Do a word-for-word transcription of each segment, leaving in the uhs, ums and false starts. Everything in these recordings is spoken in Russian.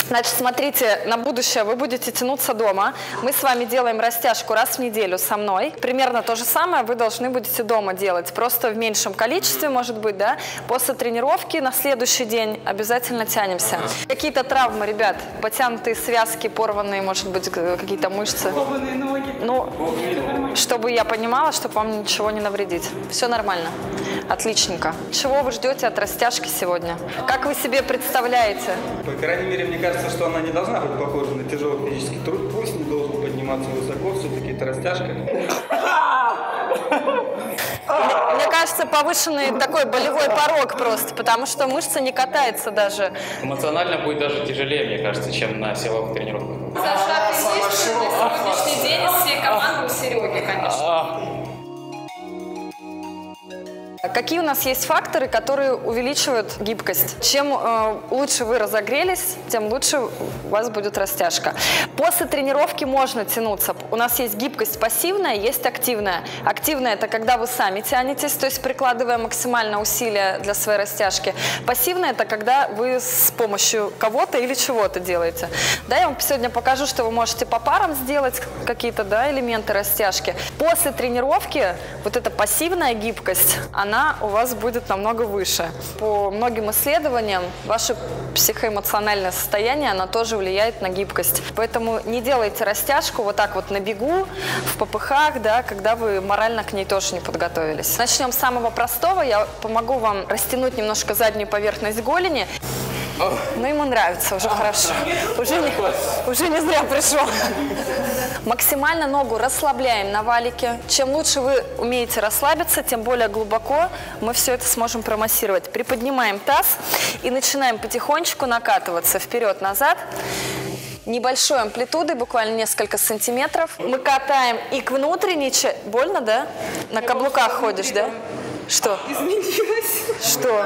Значит, смотрите, на будущее вы будете тянуться дома. Мы с вами делаем растяжку раз в неделю со мной. Примерно то же самое вы должны будете дома делать, просто в меньшем количестве, может быть, да. После тренировки на следующий день обязательно тянемся. Какие-то травмы, ребят, потянутые связки, порванные, может быть, какие-то мышцы. Порванные ноги. Ну, чтобы я понимала, чтобы вам ничего не навредить. Все нормально. Отличненько. Чего вы ждете от растяжки сегодня? Как вы себе представляете? По крайней мере, мне кажется, что она не должна быть похожа на тяжелый физический труд. Пусть не должен подниматься высоко, все-таки это растяжка. Мне кажется, повышенный такой болевой порог просто, потому что мышца не катается даже. Эмоционально будет даже тяжелее, мне кажется, чем на силовых тренировках. Саша, ты есть на сегодняшний день из всей команды у Сереги, конечно. Какие у нас есть факторы, которые увеличивают гибкость? Чем э, лучше вы разогрелись, тем лучше у вас будет растяжка. После тренировки можно тянуться. У нас есть гибкость пассивная, есть активная. Активная – это когда вы сами тянетесь, то есть прикладывая максимальное усилие для своей растяжки. Пассивная – это когда вы с помощью кого-то или чего-то делаете. Да, я вам сегодня покажу, что вы можете по парам сделать какие-то, да, элементы растяжки. После тренировки вот эта пассивная гибкость, она она у вас будет намного выше. По многим исследованиям ваше психоэмоциональное состояние, оно тоже влияет на гибкость. Поэтому не делайте растяжку вот так вот на бегу, в попыхах, да, когда вы морально к ней тоже не подготовились. Начнем с самого простого. Я помогу вам растянуть немножко заднюю поверхность голени. Ну, ему нравится, уже хорошо. Уже не, уже не зря пришел. Максимально ногу расслабляем на валике. Чем лучше вы умеете расслабиться, тем более глубоко мы все это сможем промассировать. Приподнимаем таз и начинаем потихонечку накатываться вперед-назад. Небольшой амплитудой, буквально несколько сантиметров. Мы катаем и к внутренней части. Больно, да? На каблуках ходишь, да? Что? Изменилось. Что?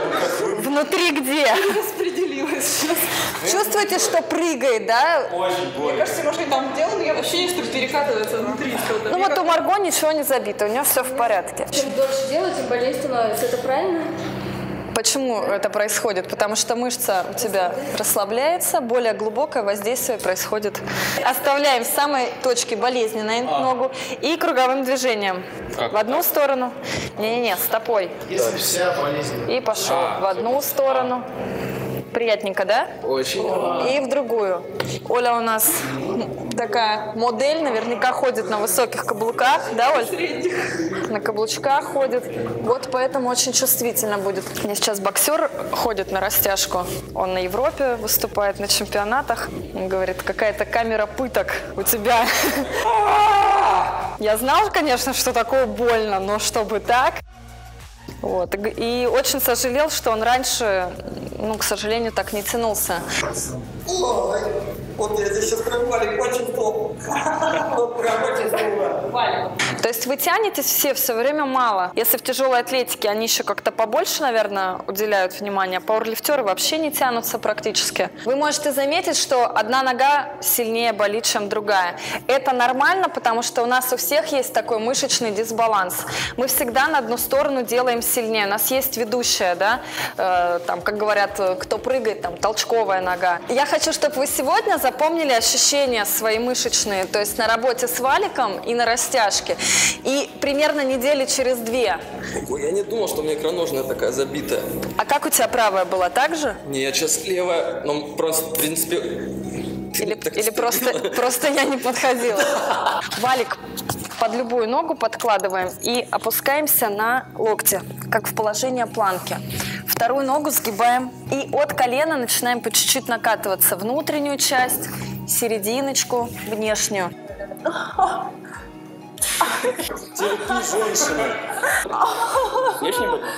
Внутри где? Распределилось сейчас. Чувствуете, что прыгает, да? Очень больно. Мне кажется, может, там делал, но я вообще не что перекатывается внутри. Ну вот у Марго ничего не забито, у нее все в порядке. Чем дольше делать, тем более становится. Это правильно? Почему это происходит? Потому что мышца у тебя расслабляется, более глубокое воздействие происходит. Оставляем в самой точке болезненной ногу и круговым движением. Как? В одну сторону. Не-не-не, стопой. Если вся болезнь. И пошел. В одну сторону. Приятненько, да? Очень. И в другую. Оля у нас такая модель, наверняка ходит на высоких каблуках, да, Оль? На каблучках ходит. Вот поэтому очень чувствительно будет. У меня сейчас боксер ходит на растяжку. Он на Европе выступает на чемпионатах. Он говорит, какая-то камера пыток у тебя. Я знал, конечно, что такое больно, но чтобы так. Вот. И очень сожалел, что он раньше, ну, к сожалению, так не тянулся. Ой, вот я здесь сейчас прям валик почувствовал. Вот прям почувствовал. Валик. То есть вы тянетесь все все время мало. Если в тяжелой атлетике они еще как-то побольше, наверное, уделяют внимание, пауэрлифтеры вообще не тянутся практически. Вы можете заметить, что одна нога сильнее болит, чем другая. Это нормально, потому что у нас у всех есть такой мышечный дисбаланс. Мы всегда на одну сторону делаем сильнее. У нас есть ведущая, да, э, там, как говорят, кто прыгает, там, толчковая нога. Я хочу, чтобы вы сегодня запомнили ощущения свои мышечные, то есть на работе с валиком и на растяжке. И примерно недели через две. Ой, я не думал, что у меня икроножная такая забитая. А как у тебя правая была, так же? Не, я сейчас левая, но просто, в принципе... Или, или просто, просто я не подходила. Валик под любую ногу подкладываем и опускаемся на локти, как в положении планки. Вторую ногу сгибаем и от колена начинаем по чуть-чуть накатываться. Внутреннюю часть, серединочку, внешнюю. Терпи, женщина. Внешне будет?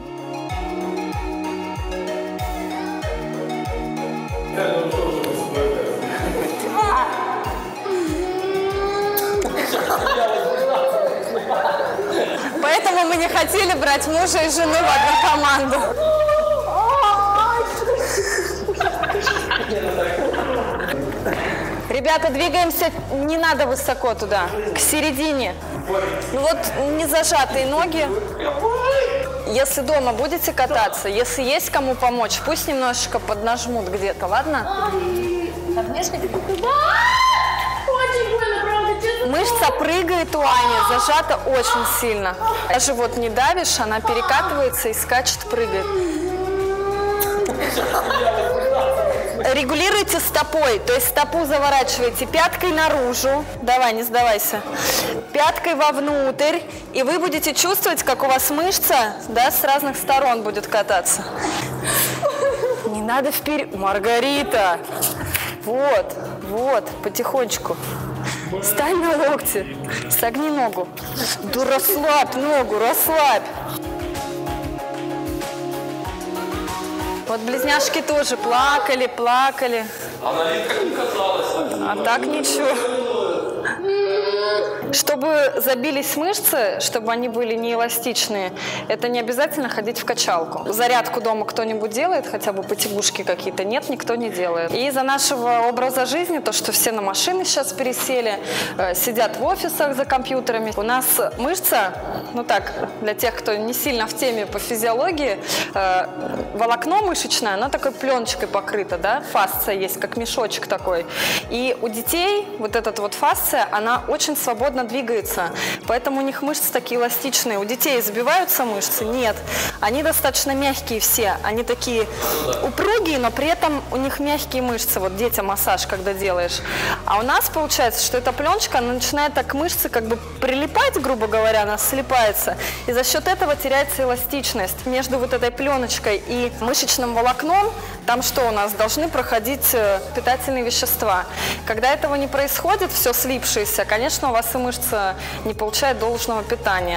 Поэтому мы не хотели брать мужа и жену в одну команду. Ребята, двигаемся, не надо высоко туда, к середине. Ну вот не зажатые ноги. Если дома будете кататься, если есть кому помочь, пусть немножечко поднажмут где-то, ладно? Подмышка? Очень больно, правда, честно. Мышца прыгает у Ани, зажата очень сильно. Даже вот не давишь, она перекатывается и скачет, прыгает. Регулируйте стопой, то есть стопу заворачиваете пяткой наружу, давай, не сдавайся, пяткой вовнутрь, и вы будете чувствовать, как у вас мышца, да, с разных сторон будет кататься. Не надо вперед, Маргарита, вот, вот, потихонечку. Стань на локти, согни ногу, да расслабь ногу, расслабь. Вот близняшки тоже плакали, плакали. А на вид как не казалось. А так ничего. Чтобы забились мышцы, чтобы они были неэластичные, это не обязательно ходить в качалку. Зарядку дома кто-нибудь делает, хотя бы потягушки какие-то? Нет, никто не делает. И из-за нашего образа жизни, то, что все на машины сейчас пересели, э, сидят в офисах за компьютерами, у нас мышца, ну так, для тех, кто не сильно в теме по физиологии, э, волокно мышечное, оно такой пленочкой покрыто, да, фасция есть, как мешочек такой. И у детей вот эта вот фасция, она очень свободно двигается, поэтому у них мышцы такие эластичные. У детей забиваются мышцы? Нет. Они достаточно мягкие все, они такие упругие, но при этом у них мягкие мышцы. Вот детям массаж, когда делаешь. А у нас получается, что эта пленочка, она начинает так мышцы как бы прилипать, грубо говоря, она слипается, и за счет этого теряется эластичность. Между вот этой пленочкой и мышечным волокном там что у нас? Должны проходить питательные вещества. Когда этого не происходит, все слипшееся, конечно, у вас и мышца не получает должного питания.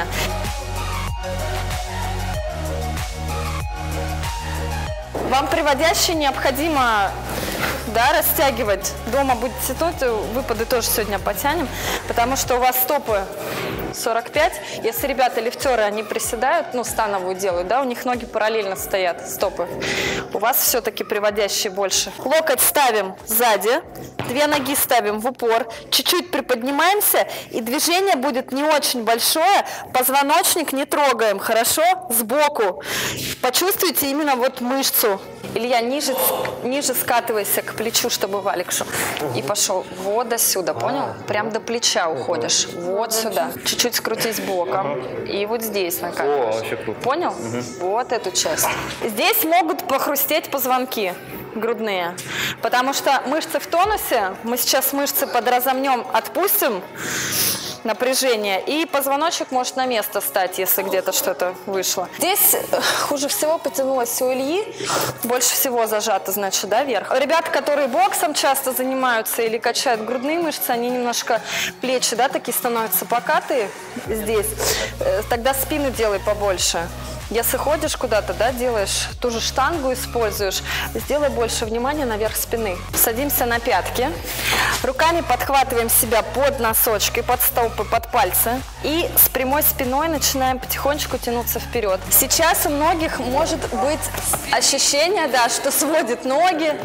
Вам приводящее необходимо, да, растягивать. Дома будете тянуть, выпады тоже сегодня потянем, потому что у вас стопы сорок пять. Если ребята лифтеры, они приседают, ну, становую делают, да, у них ноги параллельно стоят, стопы. У вас все-таки приводящие больше. Локоть ставим сзади, две ноги ставим в упор, чуть-чуть приподнимаемся, и движение будет не очень большое, позвоночник не трогаем, хорошо? Сбоку. Почувствуйте именно вот мышцу. Илья, ниже, ниже скатывайся к плечу, чтобы валик шел. И пошел вот до сюда, понял? Прям до плеча уходишь. Вот сюда. Чуть-чуть скрутись боком. И вот здесь накатываешь. Понял? Угу. Вот эту часть. Здесь могут похрустеть позвонки грудные, потому что мышцы в тонусе. Мы сейчас мышцы подразомнем, отпустим напряжение, и позвоночек может на место стать, если где-то что-то вышло. Здесь хуже всего потянулось у Ильи, больше всего зажато, значит, да, вверх. Ребята, которые боксом часто занимаются или качают грудные мышцы, они немножко плечи, да, такие становятся покатые здесь, тогда спину делай побольше. Если ходишь куда-то, да, делаешь ту же штангу, используешь, сделай больше внимания наверх спины. Садимся на пятки, руками подхватываем себя под носочки, под стопы, под пальцы. И с прямой спиной начинаем потихонечку тянуться вперед. Сейчас у многих может быть ощущение, да, что сводит ноги.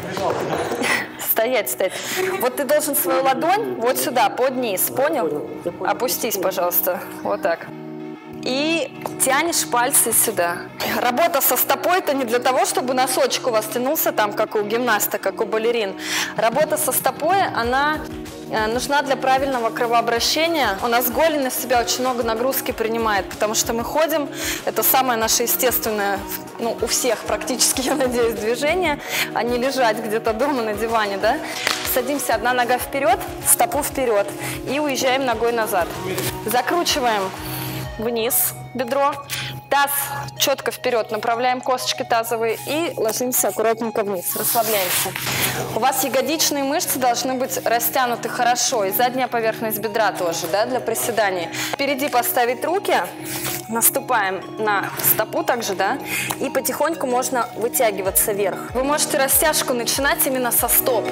Стоять, стоять. Вот ты должен свою ладонь вот сюда, под низ, понял? Опустись, пожалуйста, вот так. И тянешь пальцы сюда. Работа со стопой – это не для того, чтобы носочек у вас тянулся там, как у гимнаста, как у балерин. Работа со стопой, она нужна для правильного кровообращения. У нас голень на себя очень много нагрузки принимает, потому что мы ходим. Это самое наше естественное, ну, у всех практически, я надеюсь, движение, а не лежать где-то дома на диване, да? Садимся, одна нога вперед, стопу вперед и уезжаем ногой назад. Закручиваем вниз бедро, таз четко вперед, направляем косточки тазовые и ложимся аккуратненько вниз, расслабляемся. У вас ягодичные мышцы должны быть растянуты хорошо, и задняя поверхность бедра тоже, да, для приседаний. Впереди поставить руки, наступаем на стопу также, да, и потихоньку можно вытягиваться вверх. Вы можете растяжку начинать именно со стоп.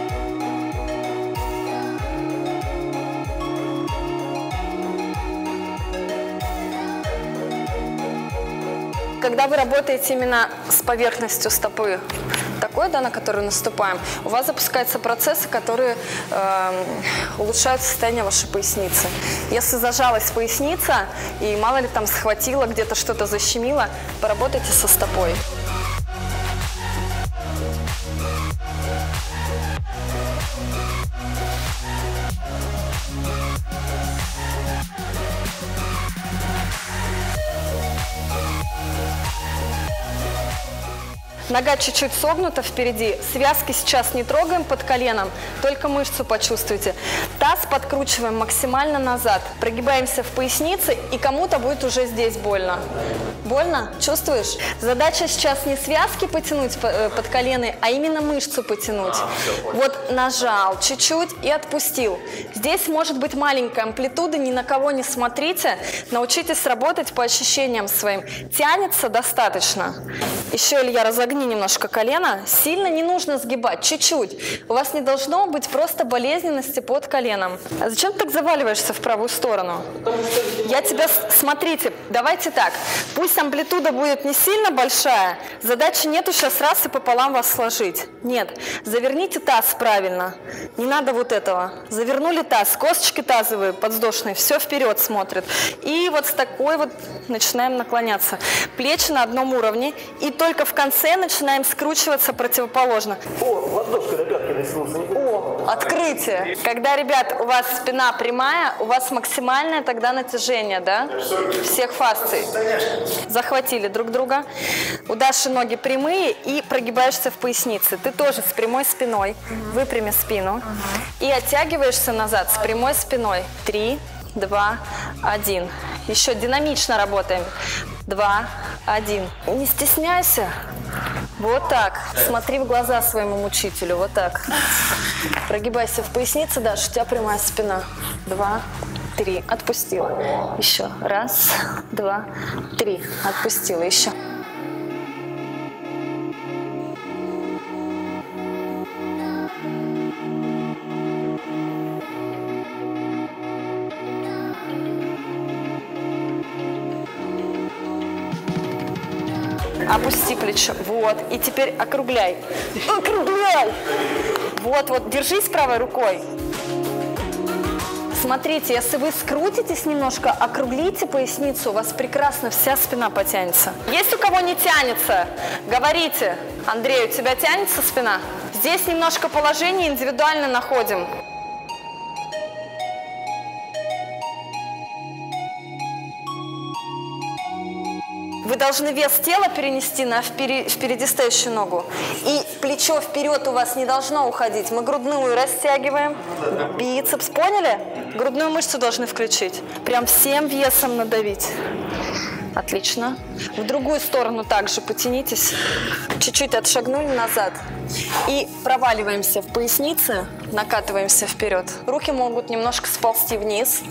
Когда вы работаете именно с поверхностью стопы, такой, да, на которую наступаем, у вас запускаются процессы, которые э, улучшают состояние вашей поясницы. Если зажалась поясница и мало ли там схватило, где-то что-то защемило, поработайте со стопой. Нога чуть-чуть согнута впереди. Связки сейчас не трогаем под коленом, только мышцу почувствуйте. Таз подкручиваем максимально назад. Прогибаемся в пояснице, и кому-то будет уже здесь больно. Больно? Чувствуешь? Задача сейчас не связки потянуть под колены, а именно мышцу потянуть. Вот нажал чуть-чуть и отпустил. Здесь может быть маленькая амплитуда, ни на кого не смотрите. Научитесь работать по ощущениям своим. Тянется достаточно. Еще, Илья, разогни немножко колено. Сильно не нужно сгибать, чуть-чуть. У вас не должно быть просто болезненности под коленом. А зачем ты так заваливаешься в правую сторону? Я тебя... Смотрите, давайте так. Пусть амплитуда будет не сильно большая. Задачи нету сейчас раз и пополам вас сложить. Нет. Заверните таз правильно. Не надо вот этого. Завернули таз. Косточки тазовые, подвздошные. Все вперед смотрят. И вот с такой вот начинаем наклоняться. Плечи на одном уровне. И только в конце начинаем скручиваться противоположно. О, ладошка на пятке риснулся. О, открытие. Когда, ребят, у вас спина прямая, у вас максимальное тогда натяжение, да? Всех фасций. Захватили друг друга. У Даши ноги прямые и прогибаешься в пояснице. Ты тоже с прямой спиной. Выпрями спину. И оттягиваешься назад с прямой спиной. Три, два, один. Еще динамично работаем. Два, один. Не стесняйся. Вот так. Смотри в глаза своему мучителю. Вот так. Прогибайся в пояснице, Даша, у тебя прямая спина. Два, три. Отпустила. Еще. Раз, два, три. Отпустила. Еще. Опусти плечо. Вот. И теперь округляй. Округляй! Вот, вот. Держись правой рукой. Смотрите, если вы скрутитесь немножко, округлите поясницу, у вас прекрасно вся спина потянется. Есть у кого не тянется? Говорите. Андрей, у тебя тянется спина? Здесь немножко положение индивидуально находим. Вы должны вес тела перенести на впереди стоящую ногу. И плечо вперед у вас не должно уходить. Мы грудную растягиваем. Бицепс, поняли? Грудную мышцу должны включить. Прям всем весом надавить. Отлично. В другую сторону также потянитесь. Чуть-чуть отшагнули назад. И проваливаемся в пояснице, накатываемся вперед. Руки могут немножко сползти вниз.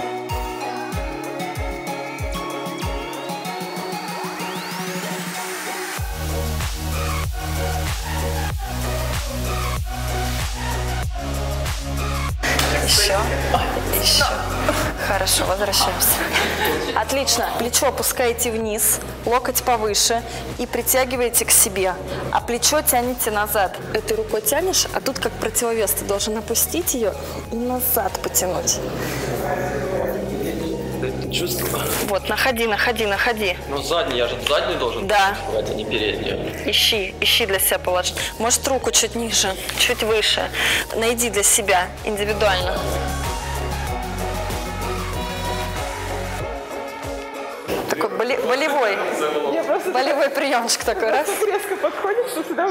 Еще, еще. Хорошо, возвращаемся. Отлично. Плечо опускаете вниз, локоть повыше и притягиваете к себе. А плечо тянете назад. Этой рукой тянешь, а тут как противовес. Ты должен опустить ее и назад потянуть. Это чувство. Вот, находи, находи, находи. Ну, задний, я же задний должен. Да. Это не передний. Ищи, ищи для себя положить. Может, руку чуть ниже, чуть выше. Найди для себя индивидуально. Такой боли, болевой. Болевой приемчик такой, раз. Резко подходит, что сюда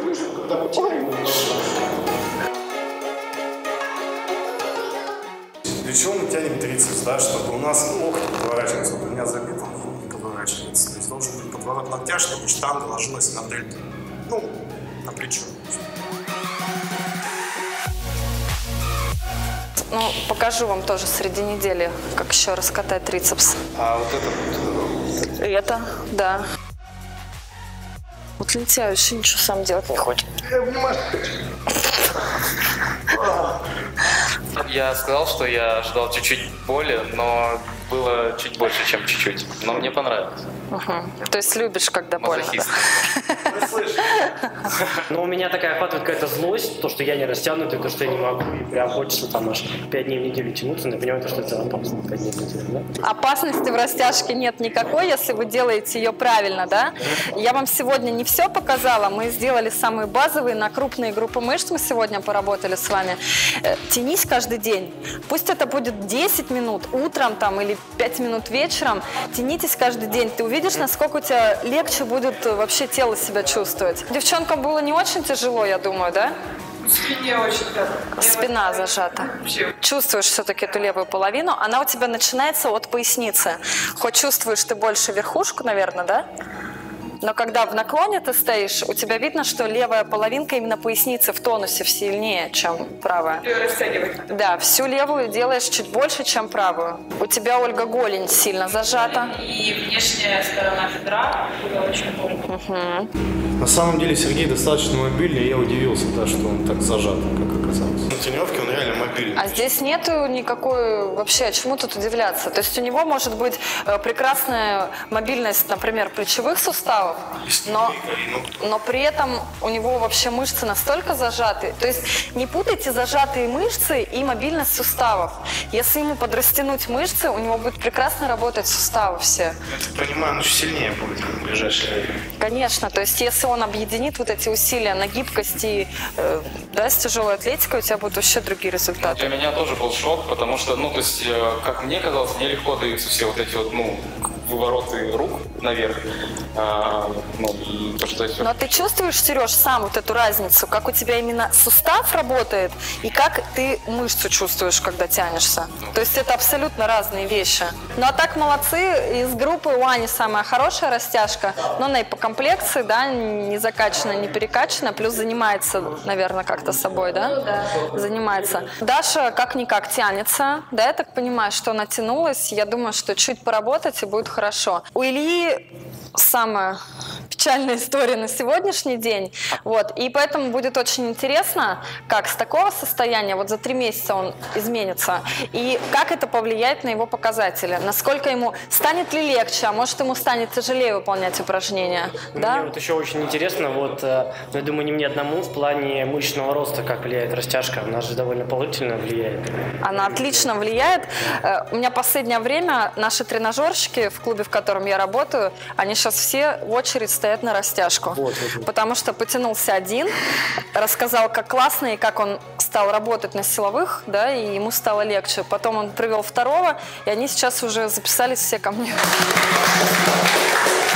Для чего мы тянем трицепс, да, чтобы у нас локоть подворачивается, вот у меня забит, он не подворачивается. То есть должен быть подворот локтя, чтобы штанга ложилась на дельту, ну, на плечо. Ну, покажу вам тоже среди недели, как еще раскатать трицепс. А вот это вот... Это, да. Вот лентяй вообще ничего сам делать не хочет. Я сказал, что я ожидал чуть-чуть боли, но было чуть больше, чем чуть-чуть. Но мне понравилось. Угу. То есть любишь, когда больно. Но у меня такая охватывает какая-то злость, то, что я не растянутый, то, что я не могу, и прям хочется там аж пять дней в неделю тянуться, но я понимаю, что это опасно, пять дней в неделю, да? Опасности в растяжке нет никакой, если вы делаете ее правильно, да? Я вам сегодня не все показала, мы сделали самые базовые, на крупные группы мышц мы сегодня поработали с вами. Тянись каждый день. Пусть это будет десять минут утром там или пять минут вечером, тянитесь каждый день. Ты увидишь, Видишь, насколько у тебя легче будет вообще тело себя чувствовать. Девчонкам было не очень тяжело, я думаю, да? В спине очень так. Спина зажата. Чувствуешь все-таки эту левую половину. Она у тебя начинается от поясницы. Хоть чувствуешь ты больше верхушку, наверное, да? Но когда в наклоне ты стоишь, у тебя видно, что левая половинка именно поясницы в тонусе сильнее, чем правая. Растягивать. Да, всю левую делаешь чуть больше, чем правую. У тебя, Ольга, голень сильно зажата. И внешняя сторона бедра была очень больно. Угу. На самом деле Сергей достаточно мобильный, я удивился, да, что он так зажат, как оказалось. На тренировке он реально мобильный. А здесь нету никакой вообще, чему тут удивляться. То есть у него может быть э, прекрасная мобильность, например, плечевых суставов, но, но при этом у него вообще мышцы настолько зажаты. То есть не путайте зажатые мышцы и мобильность суставов. Если ему подрастянуть мышцы, у него будет прекрасно работать суставы все. Я понимаю, он очень сильнее будет в ближайшее время. Конечно, то есть если он объединит вот эти усилия на гибкость и э, да, с тяжелой атлетикой, у тебя будут вообще другие результаты. Для меня тоже был шок, потому что, ну, то есть, э, как мне казалось, мне легко даются все вот эти вот, ну, вывороты рук наверх. А, ну, то, что есть... Но ты чувствуешь, Сереж, сам вот эту разницу, как у тебя именно сустав работает и как ты мышцу чувствуешь, когда тянешься? То есть это абсолютно разные вещи. Ну а так молодцы, из группы у Ани самая хорошая растяжка, но она и по комплекции, да, не закачана, не перекачана, плюс занимается, наверное, как-то собой, да? Ну да. Занимается. Даша как-никак тянется, да, я так понимаю, что она тянулась, я думаю, что чуть поработать и будет хорошо. У Ильи самая печальная история на сегодняшний день, вот, и поэтому будет очень интересно, как с такого состояния, вот за три месяца он изменится, и как это повлияет на его показатели, насколько ему, станет ли легче, а может ему станет тяжелее выполнять упражнения, Мне да? вот еще очень интересно, вот, э, ну, я думаю, не мне одному, в плане мышечного роста, как влияет растяжка, она же довольно положительно влияет. Она отлично влияет. Э, У меня последнее время наши тренажерщики в клубе, в котором я работаю, они сейчас все в очередь стоят на растяжку. Вот, вот. Потому что потянулся один, рассказал, как классно и как он стал работать на силовых, да, и ему стало легче. Потом он привел второго, и они сейчас уже записались все ко мне.